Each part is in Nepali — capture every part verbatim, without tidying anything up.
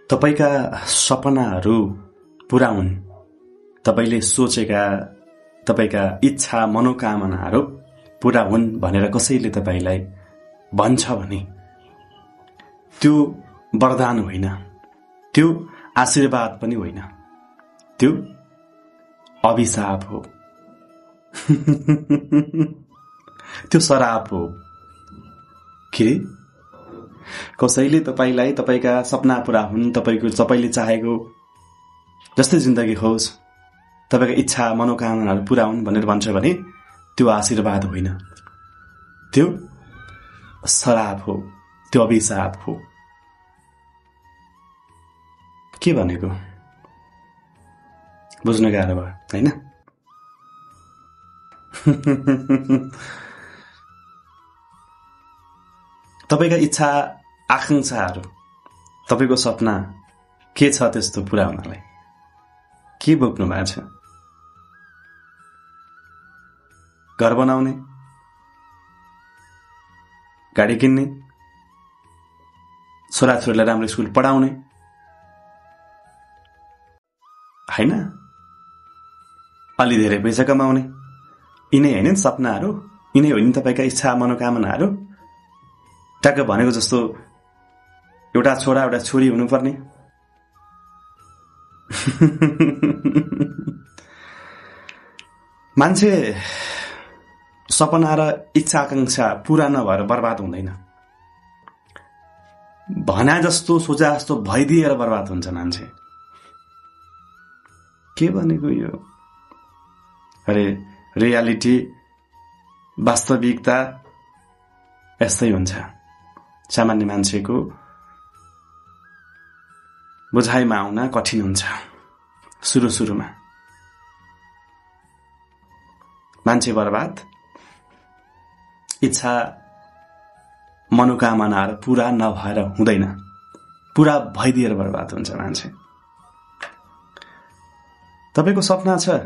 तपाईका सपनाहरू पूरा हुन्, तपाईले सोचेका तपाईका इच्छा मनोकामनाहरू पूरा हुन् भनेर कसैले तपाईलाई भन्छ भने त्यो वरदान होइन, त्यो आशीर्वाद पनि होइन, त्यो अभिशाप हो। त्यो शराप हो। के कसैले तपाईलाई तपाईका सपना पूरा हुन्, तपाईको तपाईले चाहेको जस्तै जिन्दगी होस्, तपाईका इच्छा मनोकामनाहरू पूरा हुन् भनेर भन्छ भने त्यो आशीर्वाद होइन, त्यो शराप हो, त्यो अभिशाप हो। के भनेको बुझ्न गाह्रो भयो हैन? तपाईका इच्छा आकांक्षाहरू, तपाईको सपना के छ त्यस्तो पूरा हुनलाई? के बोक्नु भएको छ? घर बनाउने, गाडी किन्ने, छोराछोरीलाई राम्रो स्कुल पढाउने हैन? अलि धेरै पैसा कमाउने, यिनै हैन सपनाहरू? यिनै हो नि तपाईका इच्छा मनोकामनाहरू? ट्याक्क भनेको जस्तो एउटा छोरा एउटा छोरी हुनुपर्ने? मान्छे सपना र इच्छा आकांक्षा पूरा नभएर बर्बाद हुँदैन, भना जस्तो सोचा जस्तो भइदिएर बर्बाद हुन्छ मान्छे। के भनेको यो? अरे रियालिटी, वास्तविकता यस्तै हुन्छ। सामान्य मान्छेको बुझाइमा आउन कठिन हुन्छ सुरु सुरुमा। मान्छे बर्बाद, इच्छा मनोकामनाहरू पूरा नभएर हुँदैन, पूरा भइदिएर बर्बाद हुन्छ मान्छे। तपाईको सपना छ,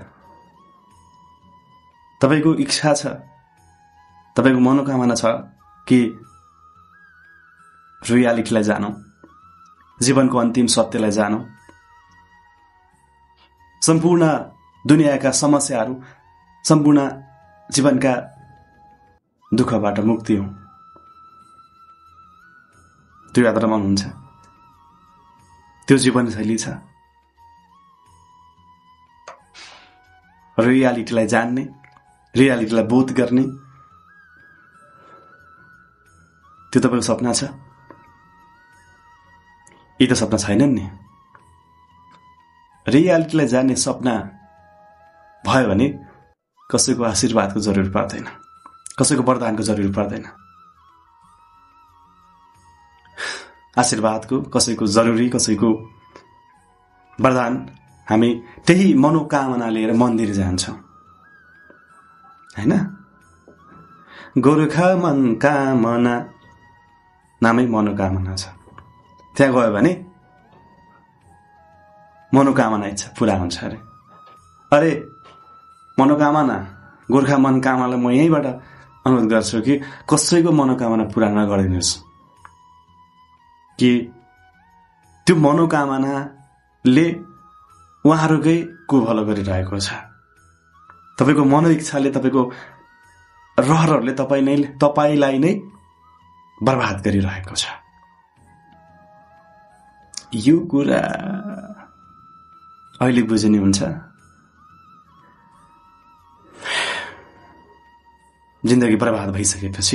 तपाईको इच्छा छ, तपाईको मनोकामना छ कि रियालिटीलाई जानौ, जीवनको अन्तिम सत्यलाई जानौ, सम्पूर्ण दुनियाँका समस्याहरू, सम्पूर्ण जीवनका दुःखबाट मुक्ति हो, त्यो यात्रा मन हुन्छ, त्यो जीवनशैली छ। रियालिटीलाई जान्ने, रियालिटीलाई बोध गर्ने, त्यो तपाईको सपना छ? यी त सपना छैनन् नि। रियालिटीलाई जान्ने सपना भयो भने कसैको आशीर्वादको जरुरी पर्दैन, कसैको वरदानको जरुरी पर्दैन। आशीर्वादको कसैको जरुरी, कसैको वरदान हामी त्यही मनोकामना लिएर मन्दिर जान्छौं हैन? गोर्खा मनकामना नामै मनोकामना छ। त्यहाँ गयो भने मनोकामना इच्छा पूरा हुन्छ अरे। अरे मनोकामना, गोर्खा मनकामनालाई म यहीँबाट अनुरोध गर्छु कि कसैको मनोकामना पूरा नगरिदिनुहोस्, कि त्यो मनोकामनाले उहाँहरूकै कुभलो गरिरहेको छ। तपाईको मनोइच्छाले, तपाईको रहरहरूले तपाई नै तपाईलाई नै बर्बाद गरिरहेको छ। यो कुरा अहिले बुझ्नु हुन्छ? जिन्दगी बर्बाद भइसकेपछि,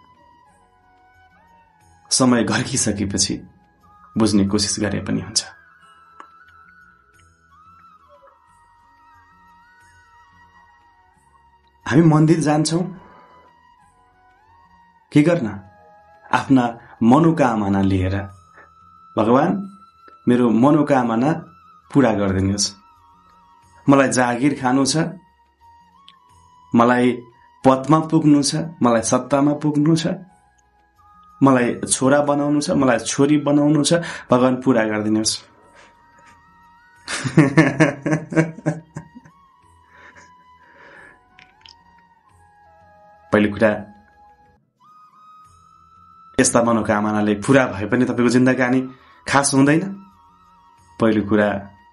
समय घर्किसकेपछि बुझ्ने कोसिस गरे पनि हुन्छ। हामी मन्दिर जान्छौं के गर्न? आफ्ना मनोकामना लिएर। भगवान मेरो मनोकामना पूरा गरिदिनुहोस्, मलाई जागिर खानु छ, मलाई पदमा पुग्नु छ, मलाई सत्तामा पुग्नु छ, मलाई छोरा बनाउनु छ, मलाई छोरी बनाउनु छ, भगवान पूरा गरिदिनुहोस्। पहिलो कुरा, यस्ता मनोकामनाले पूरा भए पनि तपाईको जिन्दगानी खास हुँदैन, पहिलो कुरा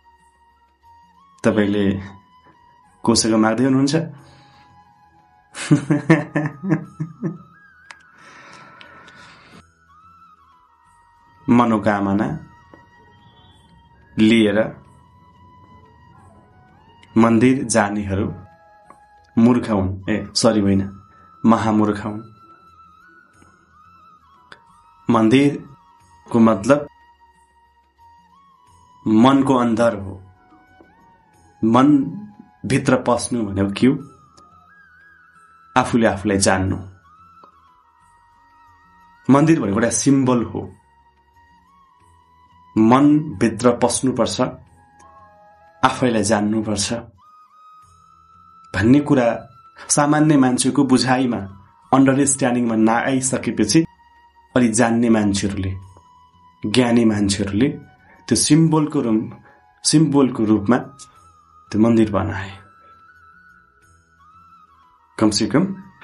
तपाईले कोसँग माग्दै हुनुहुन्छ? मनोकामना लिएर मन्दिर जानेहरू मूर्ख हुन्। ए सरी होइन, महामूर्ख हुन्। मन्दिरको मतलब मनको अन्धर हो। मन भित्र पस्नु भनेको के हो? आफूले आफूलाई जान्नु। मन्दिर भनेको एउटा सिम्बल हो। मन भित्र पस्नुपर्छ, आफैलाई जान्नुपर्छ भन्ने कुरा सामान्य मान्छेको बुझाइमा, अन्डरस्ट्यान्डिङमा नआइसकेपछि अलि जान्ने मान्छेहरूले, ज्ञानी मान्छेहरूले त्यो सिम्बलको रूप सिम्बलको रूपमा त्यो मन्दिर बनाए। कमसेकम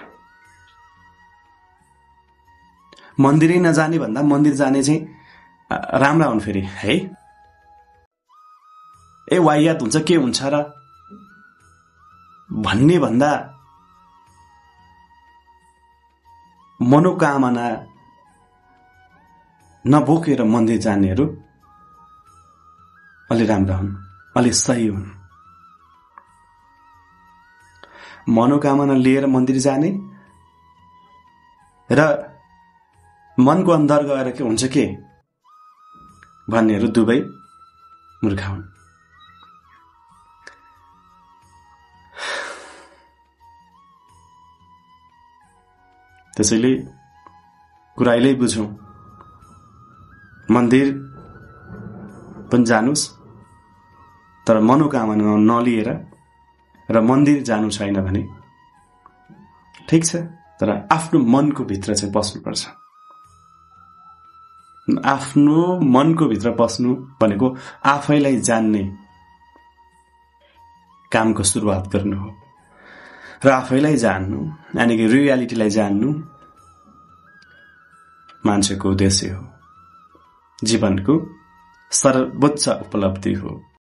मन्दिरै नजाने भन्दा मन्दिर जाने चाहिँ राम्रा हुन् फेरि है। ए वाहियात हुन्छ के हुन्छ र भन्ने भन्दा मनोकामना नबोकेर मन्दिर जानेहरू अलि राम्रा हुन्, अलि सही हुन्। मनोकामना लिएर मन्दिर जाने र मनको अन्धर गएर के हुन्छ के भन्नेहरू दुवै मूर्ख हुन्। त्यसैले कुराइलै बुझौं, मन्दिर पनि जानुस् तर मनोकामना नलिएर, र मन्दिर जानु छैन भने ठिक छ, तर आफ्नो मनको भित्र चाहिँ बस्नुपर्छ। आफ्नो मनको भित्र पस्नु भनेको आफैलाई जान्ने कामको सुरुवात गर्नु हो। र आफैलाई जान्नु यानि कि रियालिटीलाई जान्नु मान्छेको उद्देश्य हो, जीवनको सर्वोच्च उपलब्धि हो।